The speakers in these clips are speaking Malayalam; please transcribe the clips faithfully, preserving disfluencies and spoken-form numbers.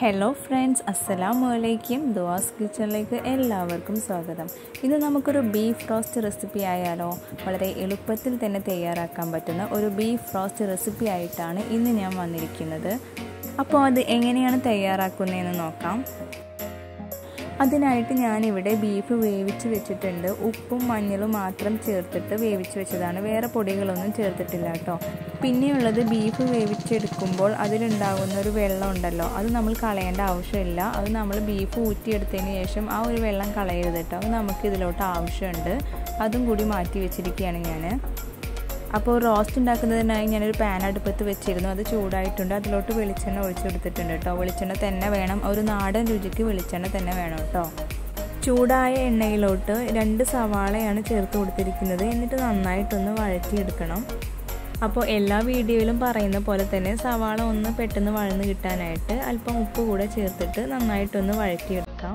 ഹലോ ഫ്രണ്ട്സ്, അസ്സലാമു അലൈക്കും. ദുവാസ് കിച്ചണിലേക്ക് എല്ലാവർക്കും സ്വാഗതം. ഇന്ന് നമുക്കൊരു ബീഫ് റോസ്റ്റ് റെസിപ്പി ആയാലോ? വളരെ എളുപ്പത്തിൽ തന്നെ തയ്യാറാക്കാൻ പറ്റുന്ന ഒരു ബീഫ് റോസ്റ്റ് റെസിപ്പി ആയിട്ടാണ് ഇന്ന് ഞാൻ വന്നിരിക്കുന്നത്. അപ്പോൾ അത് എങ്ങനെയാണ് തയ്യാറാക്കുന്നതെന്ന് നോക്കാം. അതിനായിട്ട് ഞാനിവിടെ ബീഫ് വേവിച്ച് വെച്ചിട്ടുണ്ട്. ഉപ്പും മഞ്ഞളും മാത്രം ചേർത്തിട്ട് വേവിച്ച് വെച്ചതാണ്, വേറെ പൊടികളൊന്നും ചേർത്തിട്ടില്ല കേട്ടോ. പിന്നെയുള്ളത്, ബീഫ് വേവിച്ചെടുക്കുമ്പോൾ അതിലുണ്ടാകുന്ന ഒരു വെള്ളം ഉണ്ടല്ലോ, അത് നമ്മൾ കളയേണ്ട ആവശ്യമില്ല. അത് നമ്മൾ ബീഫ് ഊറ്റിയെടുത്തതിന് ശേഷം ആ ഒരു വെള്ളം കളയരുത് കേട്ടോ, അത് നമുക്ക് ഇതിലോട്ട് ആവശ്യമുണ്ട്. അതും കൂടി മാറ്റി വെച്ചിരിക്കുകയാണ് ഞാൻ. അപ്പോൾ റോസ്റ്റ് ഉണ്ടാക്കുന്നതിനായി ഞാനൊരു പാൻ അടുപ്പത്ത് വെച്ചിരുന്നു. അത് ചൂടായിട്ടുണ്ട്. അതിലോട്ട് വെളിച്ചെണ്ണ ഒഴിച്ചെടുത്തിട്ടുണ്ട് കേട്ടോ. വെളിച്ചെണ്ണ തന്നെ വേണം, ഒരു നാടൻ രുചിക്ക് വെളിച്ചെണ്ണ തന്നെ വേണം കേട്ടോ. ചൂടായ എണ്ണയിലോട്ട് രണ്ട് സവാളയാണ് ചേർത്ത് കൊടുത്തിരിക്കുന്നത്. എന്നിട്ട് നന്നായിട്ടൊന്ന് വഴറ്റിയെടുക്കണം. അപ്പോൾ എല്ലാ വീഡിയോയിലും പറയുന്ന പോലെ തന്നെ സവാള ഒന്ന് പെട്ടെന്ന് വഴന്ന് കിട്ടാനായിട്ട് അല്പം ഉപ്പ് കൂടെ ചേർത്തിട്ട് നന്നായിട്ടൊന്ന് വഴറ്റിയെടുക്കാം.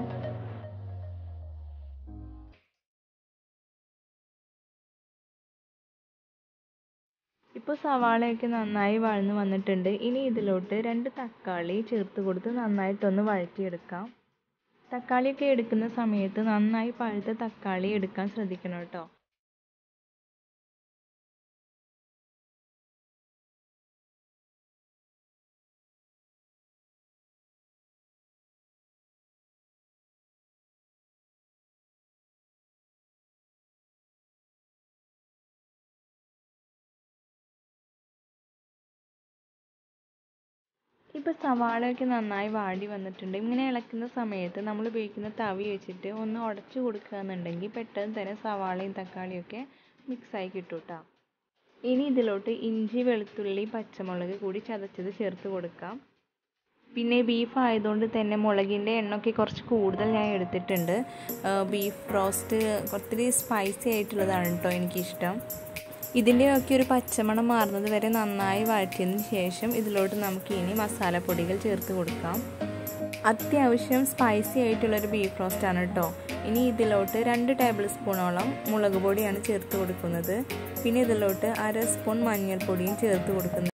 ഇപ്പോൾ സവാളയൊക്കെ നന്നായി വഴന്ന് വന്നിട്ടുണ്ട്. ഇനി ഇതിലോട്ട് രണ്ട് തക്കാളി ചേർത്ത് കൊടുത്ത് നന്നായിട്ടൊന്ന് വഴറ്റിയെടുക്കാം. തക്കാളിയൊക്കെ എടുക്കുന്ന സമയത്ത് നന്നായി പഴുത്ത തക്കാളി എടുക്കാൻ ശ്രദ്ധിക്കണം കേട്ടോ. ഇപ്പോൾ സവാളയൊക്കെ നന്നായി വാടി വന്നിട്ടുണ്ട്. ഇങ്ങനെ ഇളക്കുന്ന സമയത്ത് നമ്മൾ ഉപയോഗിക്കുന്ന തവി വെച്ചിട്ട് ഒന്ന് ഉടച്ചു കൊടുക്കുകയെന്നുണ്ടെങ്കിൽ പെട്ടെന്ന് തന്നെ സവാളയും തക്കാളിയൊക്കെ മിക്സായി കിട്ടും കേട്ടോ. ഇനി ഇതിലോട്ട് ഇഞ്ചി, വെളുത്തുള്ളി, പച്ചമുളക് കൂടി ചതച്ചത് ചേർത്ത് കൊടുക്കാം. പിന്നെ ബീഫ് ആയതുകൊണ്ട് തന്നെ മുളകിൻ്റെ എണ്ണമൊക്കെ കുറച്ച് കൂടുതൽ ഞാൻ എടുത്തിട്ടുണ്ട്. ബീഫ് റോസ്റ്റ് ഒത്തിരി സ്പൈസി ആയിട്ടുള്ളതാണ് കേട്ടോ എനിക്കിഷ്ടം. ഇതിൻ്റെയൊക്കെ ഒരു പച്ചമണം മാറുന്നത് വരെ നന്നായി വഴറ്റിയതിന് ശേഷം ഇതിലോട്ട് നമുക്ക് ഇനി മസാലപ്പൊടികൾ ചേർത്ത് കൊടുക്കാം. അത്യാവശ്യം സ്പൈസി ആയിട്ടുള്ളൊരു ബീഫ് റോസ്റ്റാണ് കേട്ടോ. ഇനി ഇതിലോട്ട് രണ്ട് ടേബിൾ സ്പൂണോളം മുളക് പൊടിയാണ് ചേർത്ത് കൊടുക്കുന്നത്. പിന്നെ ഇതിലോട്ട് അര സ്പൂൺ മഞ്ഞൾപ്പൊടിയും ചേർത്ത് കൊടുക്കുന്നത്.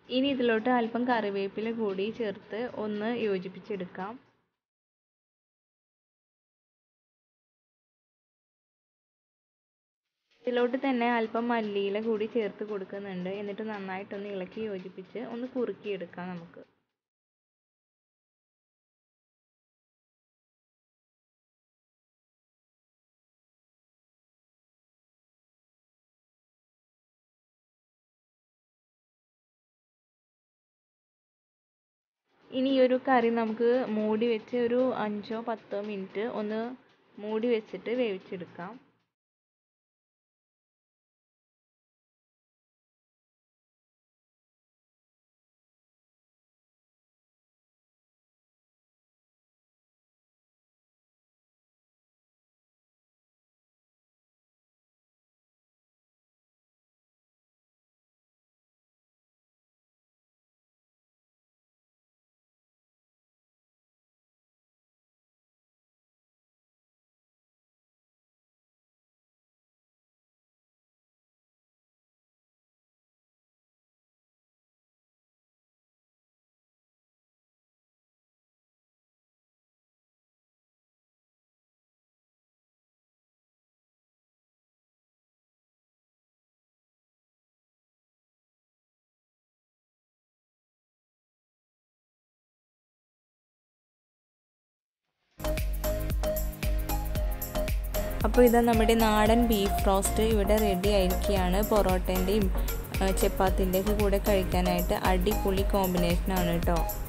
ഇനി ഇതിലോട്ട് അല്പം കറിവേപ്പില കൂടി ചേർത്ത് ഒന്ന് യോജിപ്പിച്ചെടുക്കാം. ഇതിലോട്ട് തന്നെ അല്പം മല്ലിയില കൂടി ചേർത്ത് കൊടുക്കുന്നുണ്ട്. എന്നിട്ട് നന്നായിട്ടൊന്ന് ഇളക്കി യോജിപ്പിച്ച് ഒന്ന് കുറുക്കിയെടുക്കാം നമുക്ക്. ഇനി ഈ ഒരു കറി നമുക്ക് മൂടി വെച്ച് ഒരു അഞ്ചോ പത്തോ മിനിറ്റ് ഒന്ന് മൂടി വെച്ചിട്ട് വേവിച്ചെടുക്കാം. അപ്പോൾ ഇതാ നമ്മുടെ നാടൻ ബീഫ് റോസ്റ്റ് ഇവിടെ റെഡി ആയിരിക്കുകയാണ്. പൊറോട്ടേൻ്റെയും ചപ്പാത്തിൻ്റെയൊക്കെ കൂടെ കഴിക്കാനായിട്ട് അടിപൊളി കോമ്പിനേഷനാണ് കേട്ടോ.